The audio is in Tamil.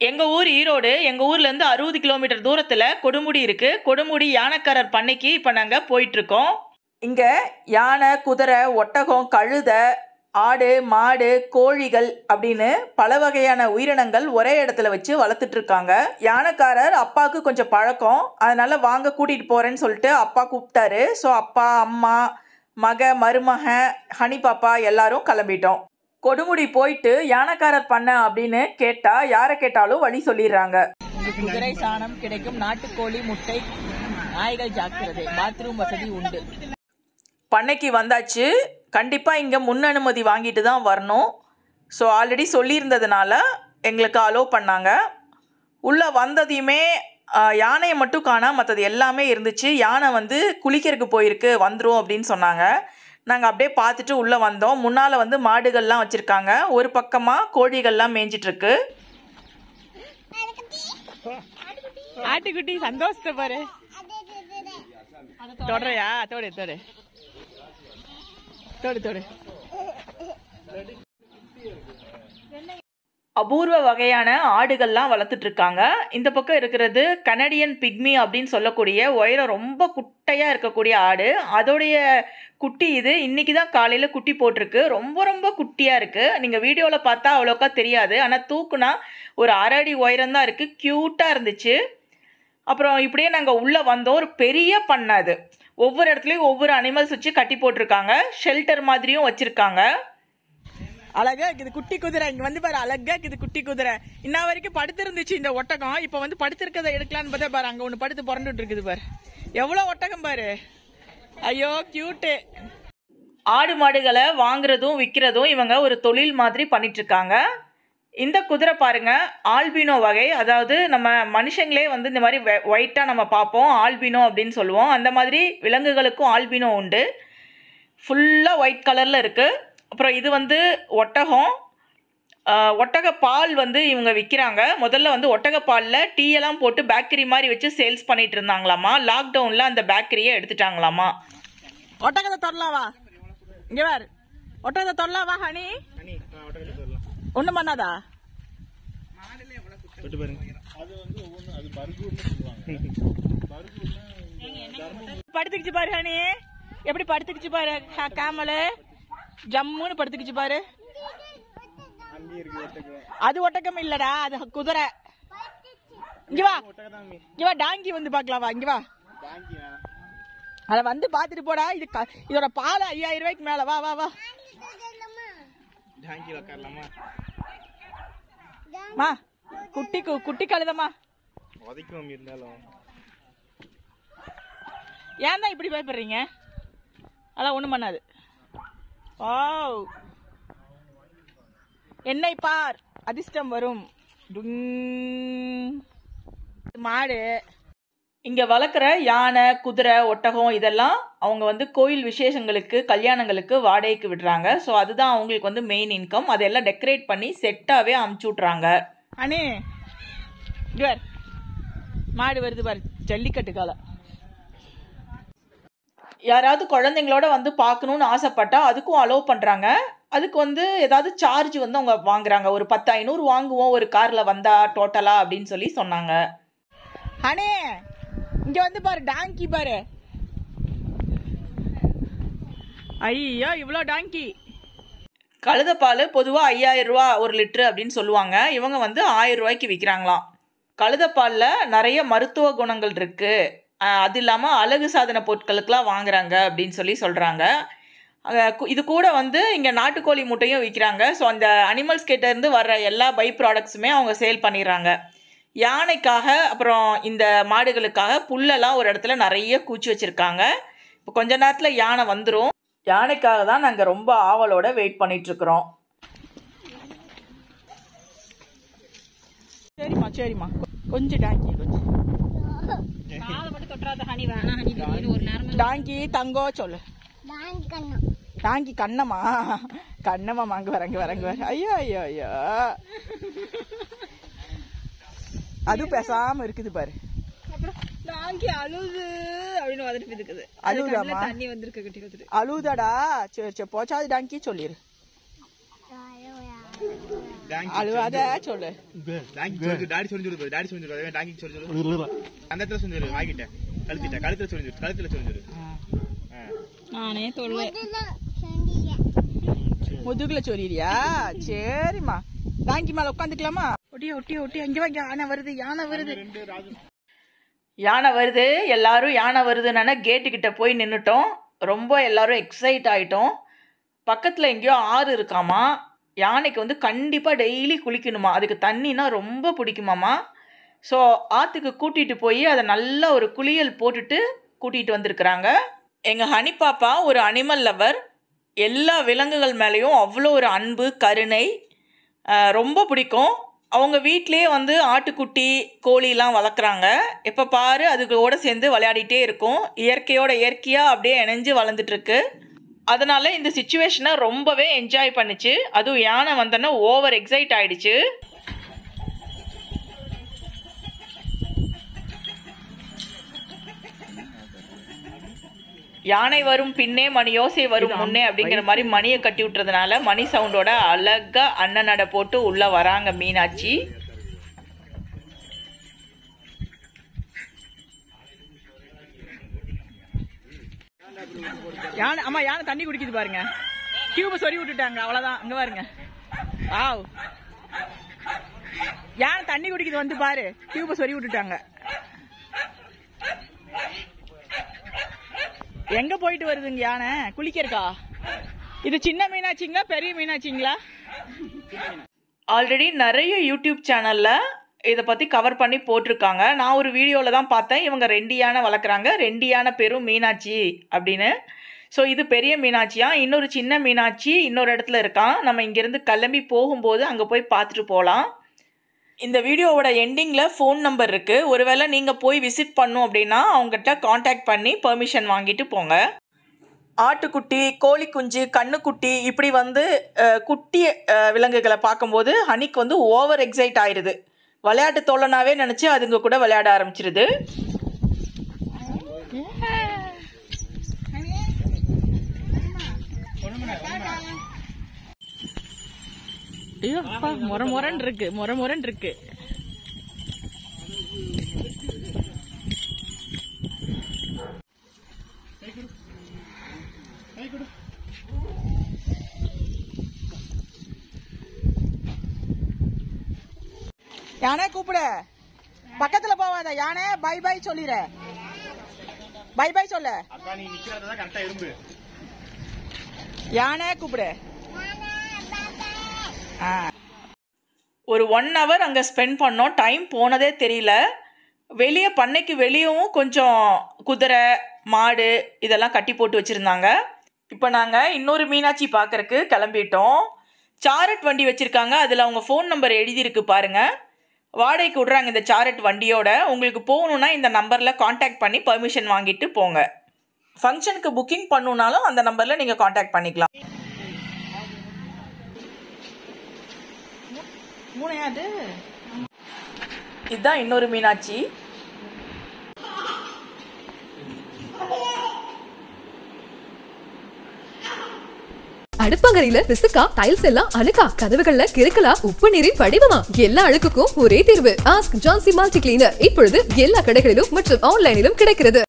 எங்கள் ஊர் ஈரோடு. எங்கள் ஊர்லேருந்து 60 கிலோமீட்டர் தூரத்தில் கொடுமுடி இருக்குது. கொடுமுடி யானைக்காரர் பண்ணைக்கு இப்போ நாங்கள் போயிட்டுருக்கோம். இங்கே யானை, குதிரை, ஒட்டகம், கழுதை, ஆடு, மாடு, கோழிகள் அப்படின்னு பல வகையான உயிரினங்கள் ஒரே இடத்துல வச்சு வளர்த்துட்ருக்காங்க. யானைக்காரர் அப்பாவுக்கு கொஞ்சம் பழக்கம், அதனால் வாங்க கூட்டிகிட்டு போகிறேன்னு சொல்லிட்டு அப்பா கூப்பிட்டாரு. ஸோ அப்பா, அம்மா, மருமக, ஹனி பாப்பா எல்லாரும் கிளம்பிட்டோம். கொடுமுடி போயிட்டு யானைக்காரர் பண்ண அப்படின்னு கேட்டா யாரை கேட்டாலும் வழி சொல்லிடுறாங்க. குதிரை சாணம் கிடைக்கும், நாட்டுக்கோழி முட்டை, நாய்கள் ஜாக்கிரதை, பாத்ரூம் வசதி உண்டு. பண்ணைக்கு வந்தாச்சு. கண்டிப்பாக இங்கே முன் அனுமதி வாங்கிட்டு தான் வரணும். ஸோ ஆல்ரெடி சொல்லியிருந்ததுனால எங்களுக்கு அலோவ் பண்ணாங்க. உள்ளே வந்ததையுமே யானையை மட்டும் காணா, மற்றது எல்லாமே இருந்துச்சு. யானை வந்து குளிக்கிறதுக்கு போயிருக்கு, வந்துடும் அப்படின்னு சொன்னாங்க. நாங்கள் அப்படியே பார்த்துட்டு உள்ளே வந்தோம். முன்னால் வந்து மாடுகள்லாம் வச்சுருக்காங்க, ஒரு பக்கமாக கோழிகள்லாம் மேய்ஞ்சிட்ருக்கு. ஆட்டுக்குட்டி சந்தோஷத்தை பாரு. தொடரையா? தோடு தோடு தோடு தோடு. அபூர்வ வகையான ஆடுகள்லாம் வளர்த்துட்டு இருக்காங்க. இந்த பக்கம் இருக்கிறது கனடியன் பிக்மி அப்படின்னு சொல்லக்கூடிய உயரம் ரொம்ப குட்டையாக இருக்கக்கூடிய ஆடு. அதோடைய குட்டி இது. இன்றைக்கி தான் காலையில் குட்டி போட்டிருக்கு. ரொம்ப ரொம்ப குட்டியாக இருக்குது. நீங்கள் வீடியோவில் பார்த்தா அவ்வளோக்கா தெரியாது, ஆனால் தூக்குனா ஒரு 1/2 அடி உயரம் தான் இருக்குது. க்யூட்டாக இருந்துச்சு. அப்புறம் இப்படியே நாங்கள் உள்ளே வந்தோம். ஒரு பெரிய பண்ணை அது. ஒவ்வொரு இடத்துலையும் ஒவ்வொரு அனிமல்ஸ் வச்சு கட்டி போட்டிருக்காங்க. ஷெல்டர் மாதிரியும் வச்சுருக்காங்க. அழகா இருக்குது குட்டி குதிரை. இங்கே வந்து பாரு, அழகா இருக்குது குட்டி குதிரை. இன்ன வரைக்கும் படுத்து இருந்துச்சு இந்த ஒட்டகம். இப்போ வந்து படுத்திருக்கதை எடுக்கலான்னு பார்த்தா பாரு, அங்கே ஒன்று படுத்து புரண்டுட்டு இருக்குது பாரு. எவ்வளோ ஒட்டகம் பாரு. ஐயோ கியூட்டு. ஆடு மாடுகளை வாங்குறதும் விற்கிறதும் இவங்க ஒரு தொழில் மாதிரி பண்ணிட்டு இருக்காங்க. இந்த குதிரை பாருங்க, ஆல்பினோ வகை. அதாவது நம்ம மனுஷங்களே வந்து இந்த மாதிரி ஒயிட்டாக நம்ம பார்ப்போம், ஆல்பினோ அப்படின்னு சொல்லுவோம். அந்த மாதிரி விலங்குகளுக்கும் ஆல்பினோ உண்டு. ஃபுல்லாக ஒயிட் கலரில் இருக்குது. அப்புறம் இது வந்து ஒட்டகம். ஒட்டக பால் வந்து இவங்க விற்கிறாங்க. முதல்ல வந்து ஒட்டக பாலில் டீயெல்லாம் போட்டு பேக்கரி மாதிரி வச்சு சேல்ஸ் பண்ணிட்டு இருந்தாங்களாமா. லாக்டவுனில் அந்த பேக்கரியை எடுத்துட்டாங்களாமா. ஒட்டகத்தை தொடலாவா? இங்கே வேறு ஒட்டகத்தை தொடலாவா ஹனி? ஒன்றும் பண்ணாதா? படுத்துக்கிச்சு பாரு ஹனி, எப்படி படுத்துக்கிச்சு பாரு. காமலு ஜம்முன்னு படுத்துக்கிச்சு பாரு. அது ஒட்டகம் இல்லடா, அது குதிரை. இங்க வா, இங்க வா, டாங்கி வந்து பாக்கலாவா? இங்க வா, அத வந்து பாத்துட்டு போடா. இதோட பால் 5000 ரூபாய்க்கு மேல. வா வா வா, மா குட்டி கழுதமா. ஏன் தான் இப்படி பயப்படுறீங்க? அதான் ஒண்ணும் பண்ணாது. ஓ, என்னை பார், அதிர்ஷ்டம் வரும். மாடு இங்க வளர்க்குற யானை, குதிரை, ஒட்டகம் இதெல்லாம் அவங்க வந்து கோயில் விசேஷங்களுக்கு, கல்யாணங்களுக்கு வாடகைக்கு விடுறாங்க. ஸோ அதுதான் அவங்களுக்கு வந்து மெயின் இன்கம். அதெல்லாம் டெக்கரேட் பண்ணி செட்டாகவே அமுச்சு விட்றாங்க. அண்ணே இவர் மாடு வருது பாரு, ஜல்லிக்கட்டு காலம். யாராவது குழந்தைங்களோட வந்து பார்க்கணுன்னு ஆசைப்பட்டா அதுக்கும் அலோவ் பண்ணுறாங்க. அதுக்கு வந்து ஏதாவது சார்ஜ் வந்து அவங்க வாங்குறாங்க. ஒரு 10,500 வாங்குவோம் ஒரு காரில் வந்தால் டோட்டலாக அப்படின்னு சொல்லி சொன்னாங்க. அண்ணே இங்க வந்து பாரு, டாங்கி பாரு. ஐயோ இவ்வளோ டாங்கி. கழுதைப்பால் பொதுவாக 5000 ரூபா 1 லிட்டரு அப்படின்னு சொல்லுவாங்க. இவங்க வந்து 1000 ரூபாய்க்கு விற்கிறாங்களாம். கழுதைப்பாலில் நிறைய மருத்துவ குணங்கள் இருக்குது. அது இல்லாமல் அழகு சாதன பொருட்களுக்கெல்லாம் வாங்குறாங்க அப்படின்னு சொல்லி சொல்கிறாங்க. இது கூட வந்து இங்கே நாட்டுக்கோழி முட்டையும் விற்கிறாங்க. ஸோ அந்த அனிமல்ஸ் கிட்டேருந்து வர்ற எல்லா பை ப்ராடக்ட்ஸுமே அவங்க சேல் பண்ணிடுறாங்க. யானைக்காக அப்புறம் இந்த மாடுகளுக்காக புல்லெல்லாம் ஒரு இடத்துல நிறைய கூச்சி வச்சுருக்காங்க. இப்போ கொஞ்ச நேரத்தில் யானை வந்துடும். யானைக்காக தான் நாங்கள் ரொம்ப ஆவலோட வெயிட் பண்ணிகிட்ருக்குறோம். சரிம்மா சரிம்மா, கொஞ்சம் டாங்கி கொஞ்சம் டாங்கி தங்கோ சொல்லு. டாங்கி கண்ணம்மா, கண்ணம்மா அங்கே வரங்க வரங்க வர. ஐயோ ஐயோ ஐயோ, அது பேசாம இருக்குது பாரு. அழுதாடா. சரி சரி போச்சாது டாங்கி சொல்லிரு. அழுவாத சொல்லு. டாடி சொல்லிரு, டாடி சொல்லிரு, டாடி சொல்லிரு. அந்த இடத்துல சொல்லிரு, வாங்கிட்ட கழுத்துல சொல்லிரு, கழுத்துல சொல்லிரு. நானே சொல்ல முதுகுல சொல்லிறியா? சரிம்மா, டாங்கி மேல உட்காந்துக்கலாமா? ஒட்டியா ஒட்டியா ஒட்டியா, இங்க வாங்க. யானை வருது, யானை வருது, யானை வருது. எல்லாரும் யானை வருதுன்னா கேட்டுக்கிட்ட போய் நின்றுட்டோம். ரொம்ப எல்லாரும் எக்ஸைட் ஆகிட்டோம். பக்கத்தில் எங்கேயோ ஆறு இருக்காமா. யானைக்கு வந்து கண்டிப்பாக டெய்லி குளிக்கணுமா. அதுக்கு தண்ணினா ரொம்ப பிடிக்குமாம்மா. ஸோ ஆற்றுக்கு கூட்டிகிட்டு போய் அதை நல்லா ஒரு குளியல் போட்டுட்டு கூட்டிகிட்டு வந்திருக்கிறாங்க. எங்கள் ஹனி பாப்பா ஒரு அனிமல் லவர். எல்லா விலங்குகள் மேலேயும் அவ்வளோ ஒரு அன்பு, கருணை, ரொம்ப பிடிக்கும். அவங்க வீட்டிலேயே வந்து ஆட்டுக்குட்டி, கோழிலாம் வளர்க்குறாங்க. எப்போ பாரு அதுகளோட சேர்ந்து விளையாடிட்டே இருக்கும். இயற்கையாக அப்படியே இணைஞ்சு வளர்ந்துட்டுருக்கு. அதனால இந்த சிச்சுவேஷனை ரொம்பவே என்ஜாய் பண்ணிச்சு. அதுவும் யானை வந்தோன்னா ஓவர் எக்ஸைட் ஆயிடுச்சு. யானை வரும் பின்னே மணி யோசை வரும் முன்னே அப்படிங்கிற மாதிரி மணியை கட்டி விட்டுறதுனால மணி சவுண்டோட அழகா அண்ணன் நட போட்டு உள்ள வராங்க மீனாட்சி. யானை, அம்மா யானை தண்ணி குடிக்குது பாருங்க. டியூபை சொறி விட்டுட்டாங்க, அவ்வளவுதான். அங்க பாருங்க. வாவ், யானை தண்ணி குடிக்குது, வந்து பாரு. டியூபை சொறி விட்டுட்டாங்க. எங்க போயிட்டு வருதுங்க யானை? குளிக்கிறக்கா? இது சின்ன மீனாட்சிங்களா பெரிய மீனாட்சிங்களா? ஆல்ரெடி நிறைய யூடியூப் சேனல்ல இதை பற்றி கவர் பண்ணி போட்டிருக்காங்க. நான் ஒரு வீடியோவில் தான் பார்த்தேன். இவங்க 2 யானை வளர்க்குறாங்க. 2 யானை பேரும் மீனாட்சி அப்படின்னு. ஸோ இது பெரிய மீனாட்சியா. இன்னொரு சின்ன மீனாட்சி இன்னொரு இடத்துல இருக்கான். நம்ம இங்கேருந்து கிளம்பி போகும்போது அங்கே போய் பார்த்துட்டு போகலாம். இந்த வீடியோவோட எண்டிங்கில் ஃபோன் நம்பர் இருக்குது. ஒருவேளை நீங்கள் போய் விசிட் பண்ணணும் அப்படின்னா அவங்ககிட்ட காண்டாக்ட் பண்ணி பெர்மிஷன் வாங்கிட்டு போங்க. ஆட்டுக்குட்டி, கோழி குஞ்சு, கண்ணுக்குட்டி இப்படி வந்து குட்டி விலங்குகளை பார்க்கும்போது ஹனிக்கு வந்து ஓவர் எக்ஸைட் ஆயிடுது. விளையாட்டு தோழனாவே நினச்சி அதுங்க கூட விளையாட ஆரம்பிச்சிருது. ஐயோ அப்பா, முரன் இருக்கு, முரன் இருக்கு. யானை கூப்பிட, பக்கத்துல போவாத. யானை பை பை சொல்லிரு, பை பை சொல்ல. யானை கூப்பிடு. ஒரு 1 hour அங்கே ஸ்பெண்ட் பண்ணோம். டைம் போனதே தெரியல. வெளியே பண்ணைக்கு வெளியவும் கொஞ்சம் குதிரை, மாடு இதெல்லாம் கட்டி போட்டு வச்சுருந்தாங்க. இப்போ நாங்கள் இன்னொரு மீனாட்சி பார்க்குறக்கு கிளம்பிட்டோம். சாரட் வண்டி வச்சுருக்காங்க. அதில் அவங்க ஃபோன் நம்பர் எழுதியிருக்கு பாருங்கள். வாடகைக்கு விட்றாங்க இந்த சாரட் வண்டியோட. உங்களுக்கு போகணுன்னா இந்த நம்பரில் காண்டாக்ட் பண்ணி பர்மிஷன் வாங்கிட்டு போங்க. ஃபங்க்ஷனுக்கு புக்கிங் பண்ணணுன்னாலும் அந்த நம்பரில் நீங்கள் காண்டாக்ட் பண்ணிக்கலாம். இதுதான் இன்னொரு மீனாட்சி. அடுப்பங்கரையில பிசுக்கா, டைல்ஸ் எல்லாம் அழுக்கா, கதவுகள்ல கிறுக்கலா, உப்பு நீரின் படிவமா, எல்லா அழுக்குக்கும் ஒரே தீர்வு. ஆஸ்க் ஜான்சி மல்டி கிளீனர் இப்பொழுது எல்லா கடைகளிலும் மற்றும் ஆன்லைனிலும் கிடைக்கிறது.